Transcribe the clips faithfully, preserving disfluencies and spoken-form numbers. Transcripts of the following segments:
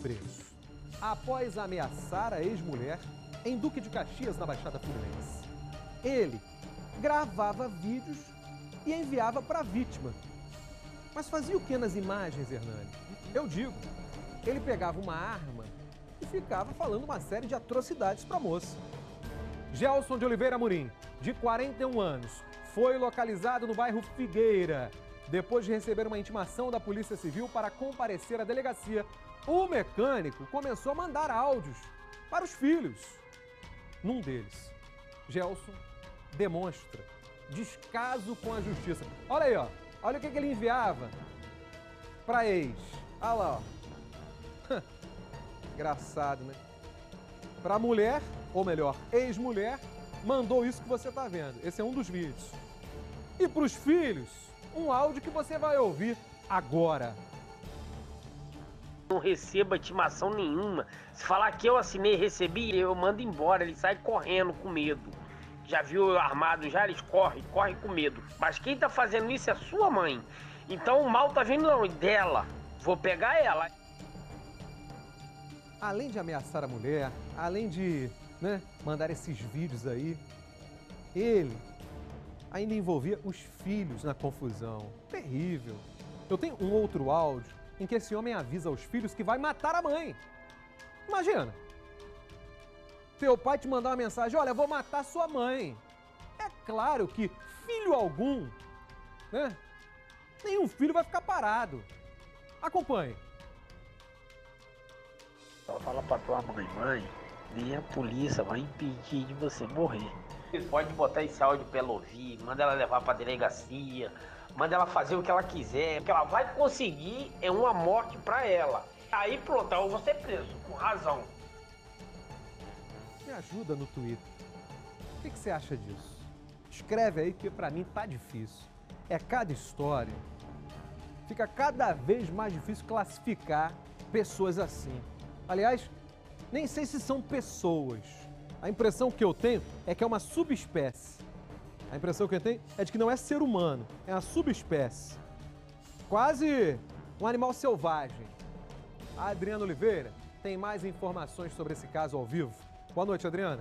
preso após ameaçar a ex-mulher em Duque de Caxias, na Baixada Fluminense. Ele gravava vídeos e enviava para a vítima. Mas fazia o que nas imagens, Hernani? Eu digo, ele pegava uma arma e ficava falando uma série de atrocidades para a moça. Gelson de Oliveira Amorim, de quarenta e um anos, foi localizado no bairro Figueira. Depois de receber uma intimação da Polícia Civil para comparecer à delegacia, o mecânico começou a mandar áudios para os filhos. Num deles, Gelson demonstra descaso com a justiça. Olha aí, ó. Olha o que, que ele enviava para ex. Olha lá, ó. Engraçado, né? Para a mulher, ou melhor, ex-mulher, mandou isso que você está vendo. Esse é um dos vídeos. E para os filhos, um áudio que você vai ouvir agora. Não receba intimação nenhuma. Se falar que eu assinei e recebi, eu mando embora. Ele sai correndo com medo. Já viu eu armado já? Eles correm, correm com medo. Mas quem tá fazendo isso é sua mãe. Então o mal tá vindo não, dela. Vou pegar ela. Além de ameaçar a mulher, além de, né, mandar esses vídeos aí, ele ainda envolvia os filhos na confusão. Terrível. Eu tenho um outro áudio em que esse homem avisa aos filhos que vai matar a mãe. Imagina, teu pai te mandar uma mensagem, olha, vou matar sua mãe. É claro que filho algum, né? Nenhum filho vai ficar parado. Acompanhe. Fala pra tua mãe, mãe, nem a polícia vai impedir de você morrer. Pode botar esse áudio pra ela ouvir, manda ela levar pra delegacia, manda ela fazer o que ela quiser. O que ela vai conseguir é uma morte pra ela. Aí pronto, eu vou ser preso, com razão. Me ajuda no Twitter. O que, que você acha disso? Escreve aí, que pra mim tá difícil. É cada história. Fica cada vez mais difícil classificar pessoas assim. Aliás, nem sei se são pessoas. A impressão que eu tenho é que é uma subespécie. A impressão que eu tenho é de que não é ser humano, é uma subespécie. Quase um animal selvagem. A Adriana Oliveira tem mais informações sobre esse caso ao vivo. Boa noite, Adriana.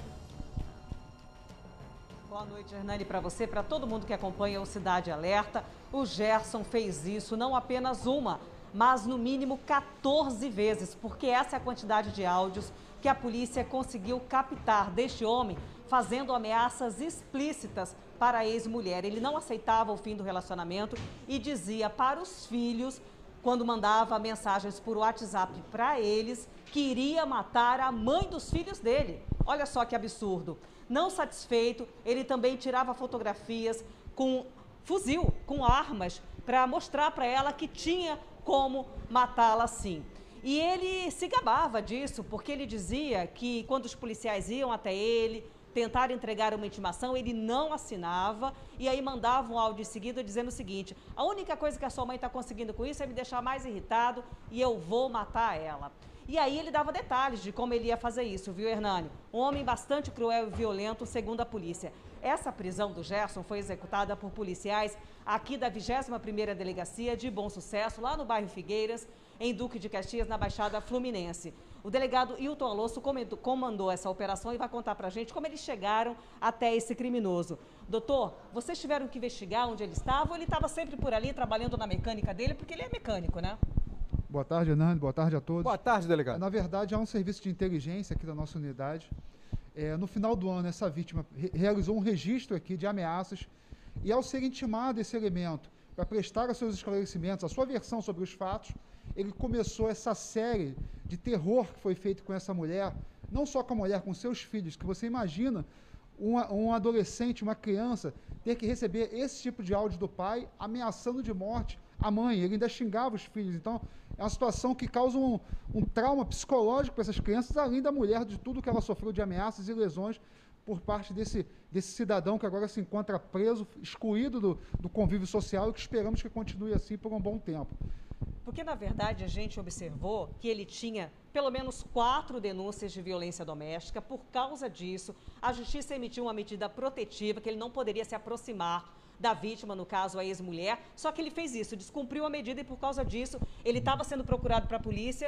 Boa noite, Hernani, para você, para todo mundo que acompanha o Cidade Alerta. O Gerson fez isso não apenas uma, mas no mínimo quatorze vezes, porque essa é a quantidade de áudios que a polícia conseguiu captar deste homem fazendo ameaças explícitas para a ex-mulher. Ele não aceitava o fim do relacionamento e dizia para os filhos, quando mandava mensagens por WhatsApp para eles, que iria matar a mãe dos filhos dele. Olha só que absurdo. Não satisfeito, ele também tirava fotografias com fuzil, com armas, para mostrar para ela que tinha como matá-la sim. E ele se gabava disso, porque ele dizia que quando os policiais iam até ele, tentar entregar uma intimação, ele não assinava e aí mandava um áudio em seguida dizendo o seguinte: a única coisa que a sua mãe está conseguindo com isso é me deixar mais irritado e eu vou matar ela. E aí ele dava detalhes de como ele ia fazer isso, viu, Hernani? Um homem bastante cruel e violento, segundo a polícia. Essa prisão do Gerson foi executada por policiais aqui da vigésima primeira Delegacia de Bom Sucesso, lá no bairro Figueiras, em Duque de Caxias, na Baixada Fluminense. O delegado Hilton Alosso comandou essa operação e vai contar pra gente como eles chegaram até esse criminoso. Doutor, vocês tiveram que investigar onde ele estava ou ele estava sempre por ali trabalhando na mecânica dele? Porque ele é mecânico, né? Boa tarde, Hernando. Boa tarde a todos. Boa tarde, delegado. Na verdade, há um serviço de inteligência aqui da nossa unidade. É, no final do ano, essa vítima re realizou um registro aqui de ameaças e, ao ser intimado esse elemento para prestar os seus esclarecimentos, a sua versão sobre os fatos, ele começou essa série de terror que foi feito com essa mulher, não só com a mulher, com seus filhos, que você imagina uma, um adolescente, uma criança, ter que receber esse tipo de áudio do pai ameaçando de morte a mãe. Ele ainda xingava os filhos. Então, é uma situação que causa um, um trauma psicológico para essas crianças, além da mulher, de tudo que ela sofreu de ameaças e lesões por parte desse, desse cidadão que agora se encontra preso, excluído do, do convívio social e que esperamos que continue assim por um bom tempo. Porque, na verdade, a gente observou que ele tinha pelo menos quatro denúncias de violência doméstica. Por causa disso, a Justiça emitiu uma medida protetiva que ele não poderia se aproximar da vítima, no caso a ex-mulher, só que ele fez isso, descumpriu a medida e por causa disso ele estava sendo procurado para a polícia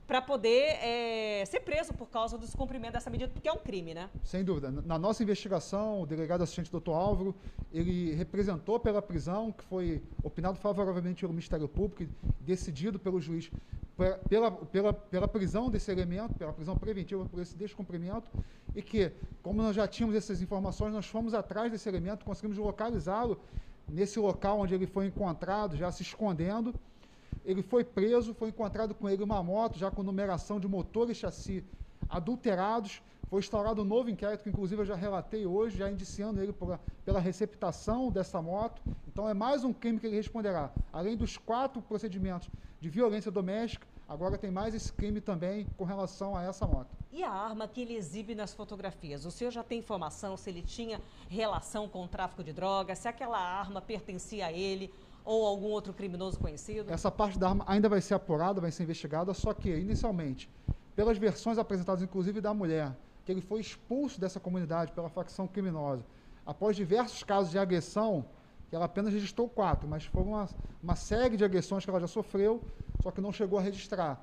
para poder é, ser preso por causa do descumprimento dessa medida, porque é um crime, né? Sem dúvida. Na nossa investigação, o delegado assistente doutor Álvaro, ele representou pela prisão, que foi opinado favoravelmente pelo Ministério Público e decidido pelo juiz pela, pela, pela prisão desse elemento, pela prisão preventiva por esse descumprimento, e que, como nós já tínhamos essas informações, nós fomos atrás desse elemento, conseguimos localizá-lo nesse local onde ele foi encontrado, já se escondendo. Ele foi preso, foi encontrado com ele uma moto, já com numeração de motor e chassi adulterados. Foi instaurado um novo inquérito, que inclusive eu já relatei hoje, já indiciando ele por, pela receptação dessa moto. Então é mais um crime que ele responderá. Além dos quatro procedimentos de violência doméstica, agora tem mais esse crime também com relação a essa moto. E a arma que ele exibe nas fotografias? O senhor já tem informação se ele tinha relação com o tráfico de drogas, se aquela arma pertencia a ele ou algum outro criminoso conhecido? Essa parte da arma ainda vai ser apurada, vai ser investigada, só que, inicialmente, pelas versões apresentadas, inclusive da mulher, que ele foi expulso dessa comunidade pela facção criminosa, após diversos casos de agressão, que ela apenas registrou quatro, mas foram uma, uma série de agressões que ela já sofreu, só que não chegou a registrar.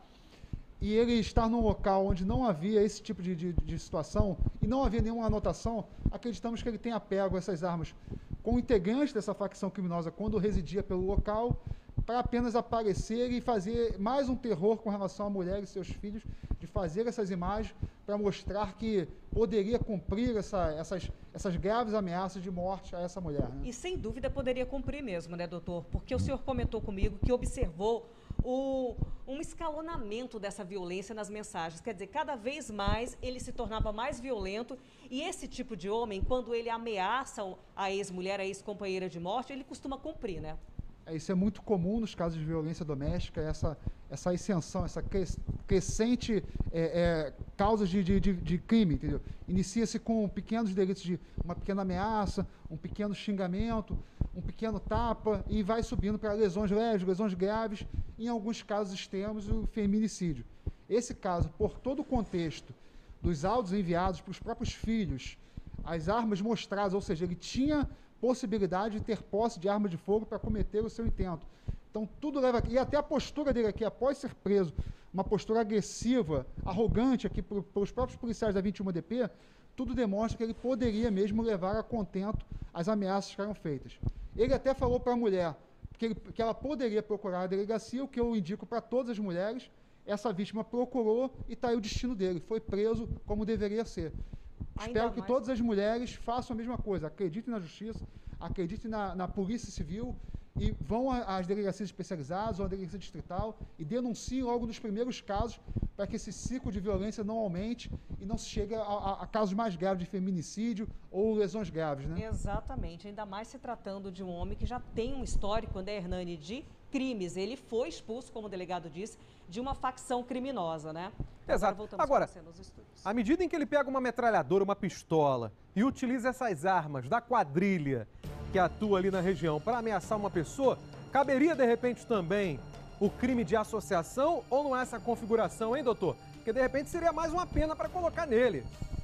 E ele estar num local onde não havia esse tipo de, de, de situação, e não havia nenhuma anotação, acreditamos que ele tenha pego essas armas com integrantes dessa facção criminosa quando residia pelo local, para apenas aparecer e fazer mais um terror com relação à mulher e seus filhos, de fazer essas imagens para mostrar que poderia cumprir essa, essas, essas graves ameaças de morte a essa mulher. Né? E sem dúvida poderia cumprir mesmo, né, doutor? Porque o senhor comentou comigo que observou o, um escalonamento dessa violência nas mensagens. Quer dizer, cada vez mais ele se tornava mais violento e esse tipo de homem, quando ele ameaça a ex-mulher, a ex-companheira de morte, ele costuma cumprir, né? Isso é muito comum nos casos de violência doméstica, essa, essa ascensão, essa crescente é, é, causas de, de, de crime, entendeu? Inicia-se com pequenos delitos de uma pequena ameaça, um pequeno xingamento, um pequeno tapa e vai subindo para lesões leves, lesões graves, em alguns casos extremos, o feminicídio. Esse caso, por todo o contexto dos áudios enviados para os próprios filhos, as armas mostradas, ou seja, ele tinha possibilidade de ter posse de arma de fogo para cometer o seu intento. Então, tudo leva aqui, e até a postura dele aqui, após ser preso, uma postura agressiva, arrogante aqui por, pelos próprios policiais da vinte e um D P, tudo demonstra que ele poderia mesmo levar a contento as ameaças que eram feitas. Ele até falou para a mulher que, ele, que ela poderia procurar a delegacia, o que eu indico para todas as mulheres. Essa vítima procurou e está aí o destino dele, foi preso como deveria ser. Ainda Espero que mais... todas as mulheres façam a mesma coisa, acreditem na justiça, acreditem na, na polícia civil e vão às delegacias especializadas ou à delegacia distrital e denunciem logo nos primeiros casos para que esse ciclo de violência não aumente e não se chegue a, a, a casos mais graves de feminicídio ou lesões graves, né? Exatamente, ainda mais se tratando de um homem que já tem um histórico, né, Hernani, de crimes. Ele foi expulso, como o delegado disse, de uma facção criminosa, né? Exato. Agora, Agora à medida em que ele pega uma metralhadora, uma pistola e utiliza essas armas da quadrilha que atua ali na região para ameaçar uma pessoa, caberia de repente também o crime de associação ou não é essa configuração, hein, doutor? Porque de repente seria mais uma pena para colocar nele.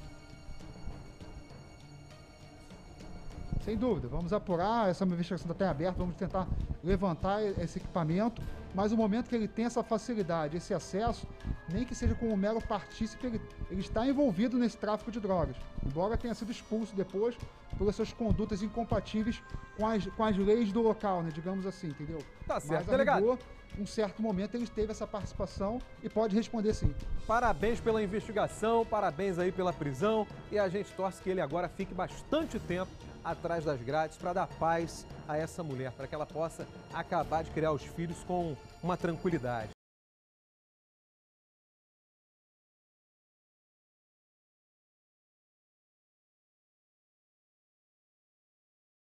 Sem dúvida, vamos apurar, essa investigação está até aberta, vamos tentar levantar esse equipamento, mas no momento que ele tem essa facilidade, esse acesso, nem que seja como um mero partícipe, ele, ele está envolvido nesse tráfico de drogas, embora tenha sido expulso depois pelas suas condutas incompatíveis com as, com as leis do local, né, digamos assim, entendeu? Tá certo, mas delegado. Um certo momento ele teve essa participação e pode responder sim. Parabéns pela investigação, parabéns aí pela prisão e a gente torce que ele agora fique bastante tempo atrás das grades para dar paz a essa mulher, para que ela possa acabar de criar os filhos com uma tranquilidade.